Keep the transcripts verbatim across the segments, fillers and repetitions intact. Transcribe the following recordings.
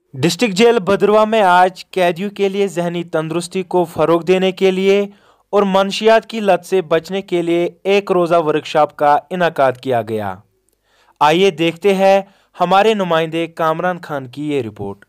District jail Bhaderwah में आज कैदियों के लिए जहनी तंदुरुस्ती को फ़रोग देने के लिए और मनशियात की लत से बचने के लिए एक रोज़ा वर्कशॉप का इनाकाद किया गया। आइए देखते हैं हमारे नुमाइंदे कामरान खान की ये रिपोर्ट।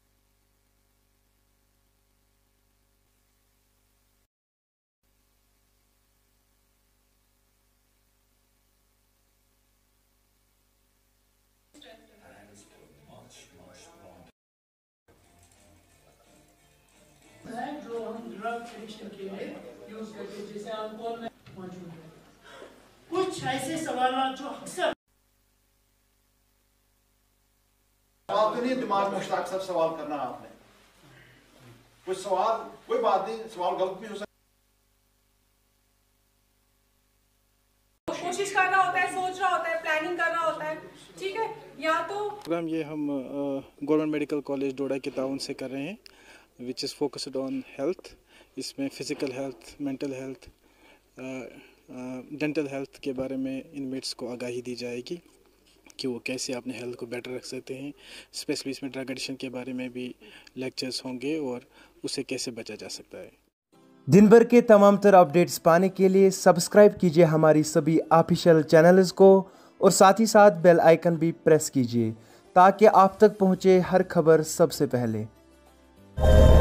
जो हम ड्रग एडिक्शन के लिए यूज करते हैं, जैसे अल्कोहल में मौजूद है। कुछ ऐसे सवाल जो अक्सर सवाल तो नहीं दिमाग में अक्सर सवाल करना आपने कुछ सवाल कोई बात नहीं, सवाल गलत भी हो सकता है, कोशिश करना होता है, सोच रहा होता है, प्लानिंग करना होता है, ठीक है। या तो प्रोग्राम ये हम गवर्नमेंट मेडिकल कॉलेज डोडा के ताउन से कर रहे हैं, which is focused on health. इसमें physical health, mental health, dental health के बारे में इनमेट्स को आगाही दी जाएगी कि वो कैसे अपने हेल्थ को बेटर रख सकते हैं। स्पेशली इसमें ड्रग एडिक्शन के बारे में भी लेक्चर्स होंगे और उसे कैसे बचा जा सकता है। दिन भर के तमाम तर अपडेट्स पाने के लिए सब्सक्राइब कीजिए हमारी सभी ऑफिशियल चैनल्स को और साथ ही साथ बेल आइकन भी प्रेस कीजिए ताकि आप तक पहुँचे हर खबर सबसे पहले।